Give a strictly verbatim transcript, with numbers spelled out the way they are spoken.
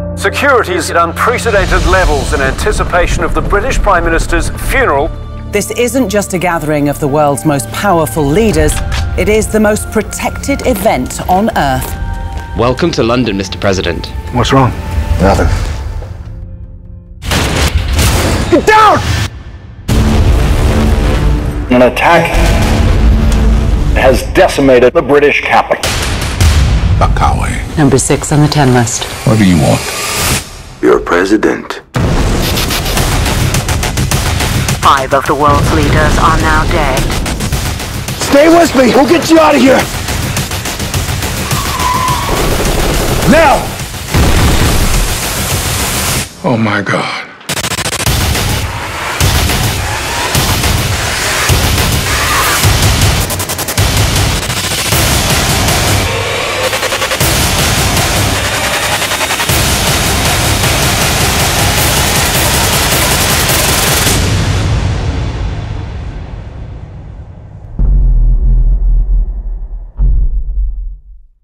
Security is at unprecedented levels in anticipation of the British Prime Minister's funeral. This isn't just a gathering of the world's most powerful leaders, it is the most protected event on Earth. Welcome to London, Mister President. What's wrong? Nothing. Get down! An attack has decimated the British capital. Bakawe. Number six on the ten list. What do you want? Your president. Five of the world's leaders are now dead. Stay with me! We'll get you out of here! Now! Oh my God.